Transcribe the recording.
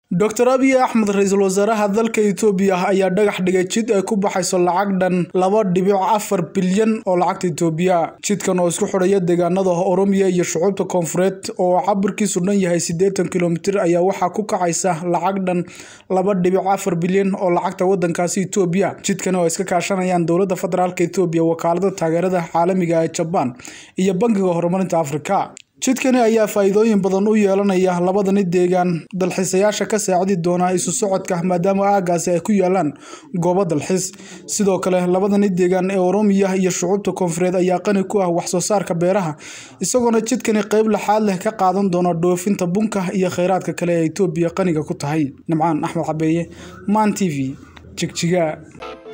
Dr. Abiy Ahmed Ra'iisul Wasaaraha dalka Itoobiya ayaa dhagax dhigay jid ay ku baxayso lacag dhan 2.4 bilyan oo lacagta Itoobiya. Jidkan oo isku xidhaya deegaanada Oromiya iyo shucuubta Koonfureed oo cabirkiisu dhan yahay 80 kilomitir ayaa waxa ku kacaysa lacag dhan 2.4 bilyan oo lacagta wadankaasi Itoobiya. Jidkan oo iska kaashanayaan dowladda federaalka Itoobiya, wakaaladda taageerada caalamiga ah ee Japan iyo Bangiga Horumarinta Afrika. jidkani ayaa faa'iidooyin badan u yeelanaya labadani deegaan dalxiisayaasha ka saacidi doona isu socodka maadaama aagaasi ay ku yaalaan goobo dalxiis. Sidoo kale labadani deegaan ee Oromiya iyo shucuubta Koonfureed ayaa qani ku ah wax soo saarka beeraha, isagoona jidkani qayb laxaad leh ka qaadan doona dhoofinta bunka iyo kheyraadka kale ee Itoobiya qaniga ku tahay. Nimcaan Axmed Cabeeye, MAN TV, Jigjiga.